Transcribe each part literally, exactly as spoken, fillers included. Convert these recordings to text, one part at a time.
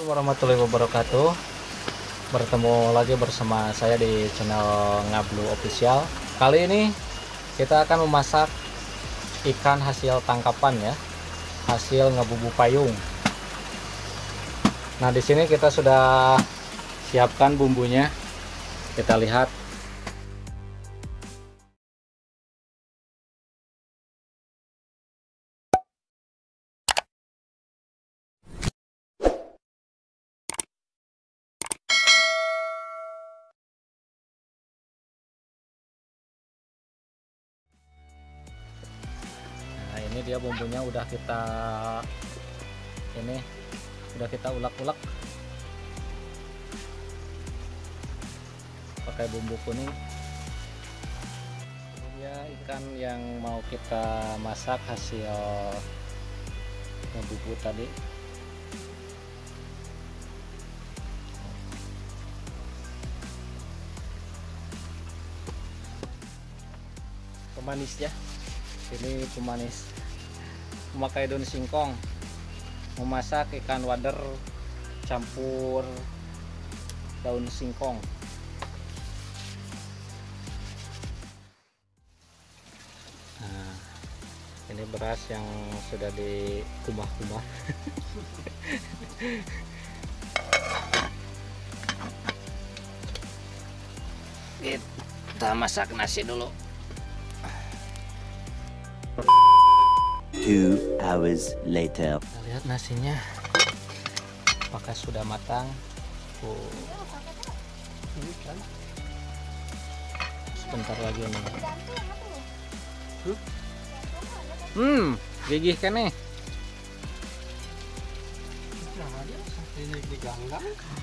warahmatullahi wabarakatuh. Bertemu lagi bersama saya di channel Ngablu Official. Kali ini kita akan memasak ikan hasil tangkapan ya, hasil ngebubu payung. Nah, di sini kita sudah siapkan bumbunya. Kita lihat. Nah, ini dia bumbunya udah kita ini udah kita ulek-ulek pakai bumbu kuning. Ini ya ikan yang mau kita masak hasil ngebubu tadi. Pemanis ya, ini pemanis, memakai daun singkong, memasak ikan wader campur daun singkong. Nah, ini beras yang sudah dikumah-kumah. Kita masak nasi dulu. Two hours later. Kita lihat nasinya apakah sudah matang. Oh. Ini kan sebentar lagi nih. Hmm, gigih kan nih. Ini diganggang.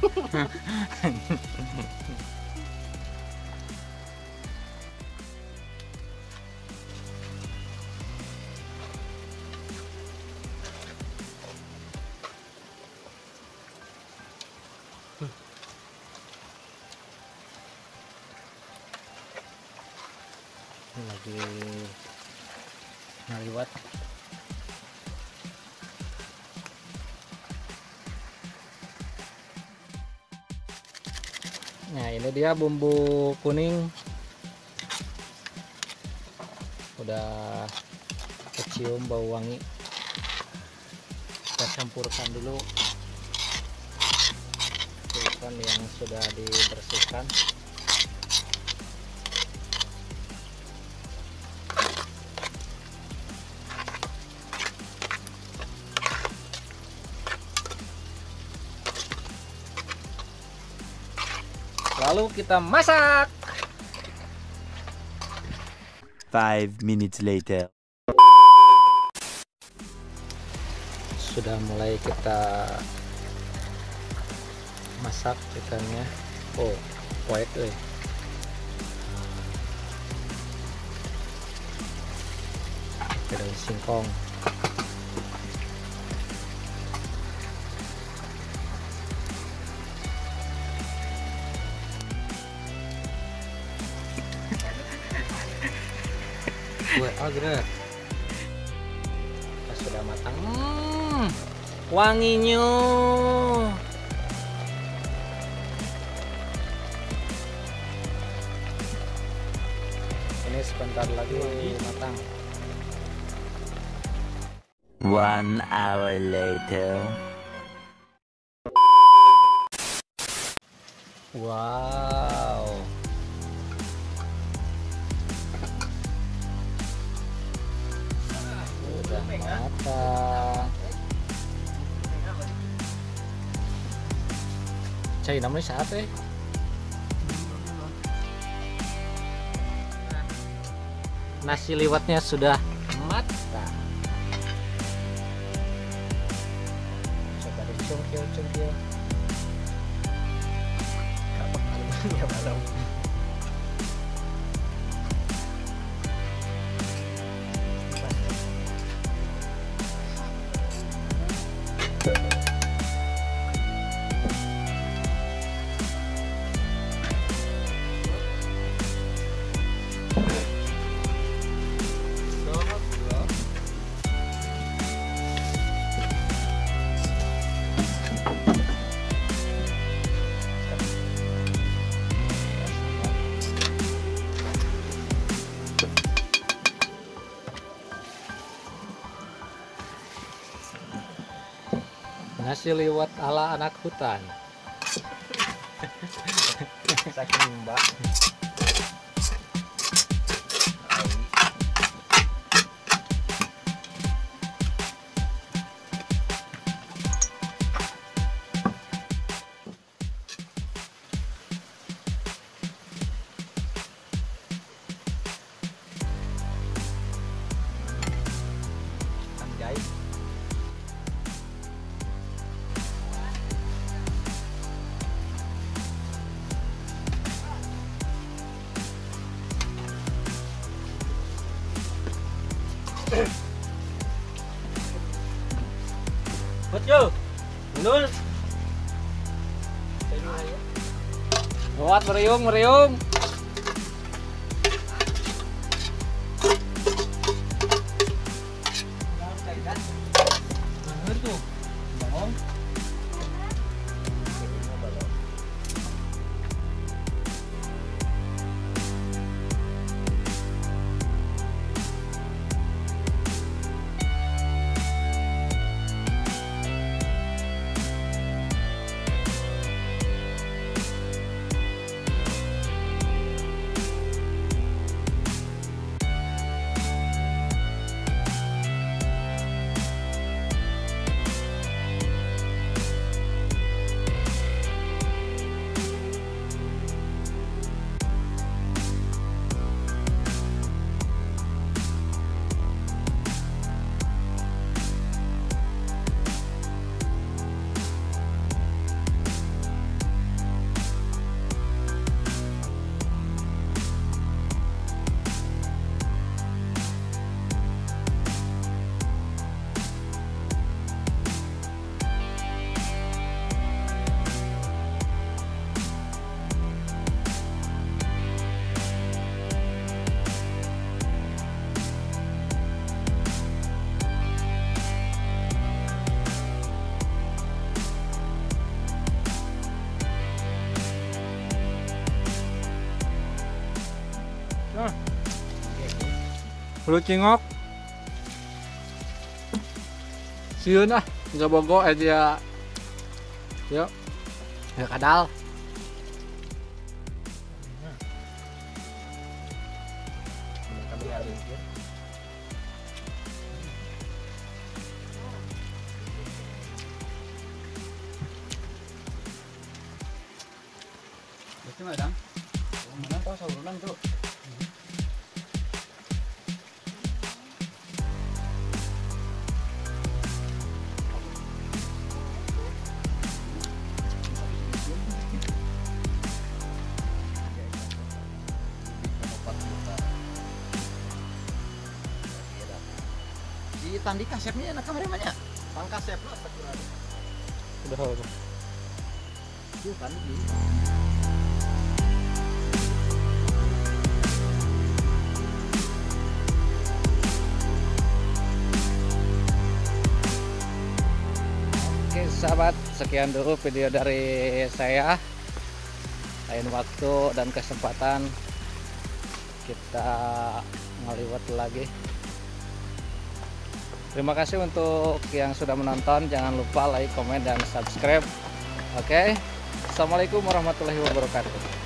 Lagi ngaliwat. Nah, ini dia bumbu kuning udah kecium bau wangi. Kita campurkan dulu ikan yang sudah dibersihkan. Lalu kita masak. Five minutes later. Sudah mulai kita masak ikannya. Oh, white eh. Pakai daun singkong. Gue agak sudah matang. Hmm, wanginya. Ini sebentar lagi matang. One hour later. Wow. Udah matang. Cai namanya saat eh. Nasi liwetnya sudah matang. Coba dicungkil-cungkil. Ya malam. Nasi liwet ala anak hutan. Saking mbak. Anjay. Betul. Nul. Muat meriung meriung. Bener tuh. Bohong. Perlu cingok. Sieun ah, nggak bogo aja. Yuk. Ya kadal. Kami harus. Betul madam. Mana tahu saluran tuh. Tandi kasepnya enak kamar mana? Tang kasep lah sekurang. Udah udah. Tuh kan di. Oke sahabat, sekian dulu video dari saya. Lain waktu dan kesempatan kita ngeliwat lagi. Terima kasih untuk yang sudah menonton. Jangan lupa like, komen, dan subscribe. Oke. Assalamualaikum warahmatullahi wabarakatuh.